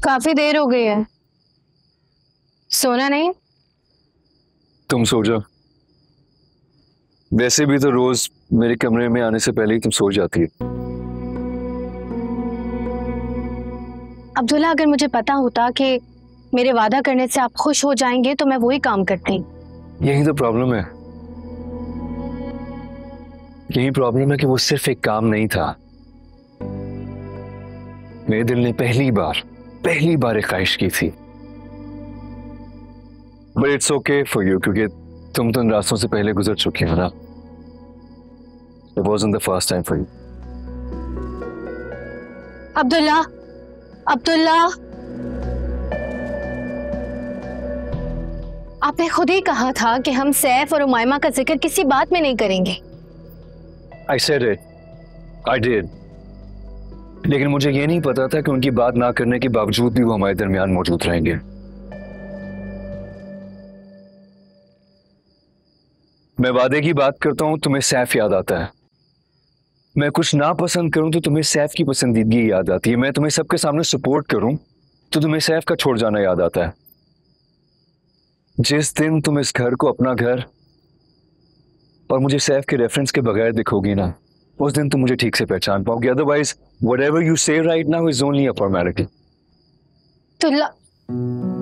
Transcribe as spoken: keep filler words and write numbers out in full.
काफी देर हो गई है, सोना नहीं? तुम सो जाओ। वैसे भी तो रोज मेरे कमरे में आने से पहले ही तुम सो जाती है। अब्दुल्ला, अगर मुझे पता होता कि मेरे वादा करने से आप खुश हो जाएंगे तो मैं वही काम करती। यही तो प्रॉब्लम है, यही प्रॉब्लम है कि वो सिर्फ एक काम नहीं था। मेरे दिल ने पहली बार पहली बार एक ख्वाहिश की थी। But it's okay for you, क्योंकि तुम तो इन रास्तों से पहले गुजर चुकी हो ना। It wasn't the first time for you. Abdullah, Abdullah, आपने खुद ही कहा था कि हम सैफ और उमायमा का जिक्र किसी बात में नहीं करेंगे। I said it. I did. लेकिन मुझे ये नहीं पता था कि उनकी बात ना करने के बावजूद भी वो हमारे दरमियान मौजूद रहेंगे। मैं वादे की बात करता हूं, तुम्हें सैफ याद आता है। मैं कुछ ना पसंद करूं तो तुम्हें सैफ की पसंदीदगी याद आती है। मैं तुम्हें सबके सामने सपोर्ट करूं तो तुम्हें सैफ का छोड़ जाना याद आता है। जिस दिन तुम इस घर को अपना घर और मुझे सैफ के रेफरेंस के बगैर दिखोगी ना, उस दिन तुम मुझे ठीक से पहचान पाओगी। Otherwise whatever you say right now is only a formality. Abdullah,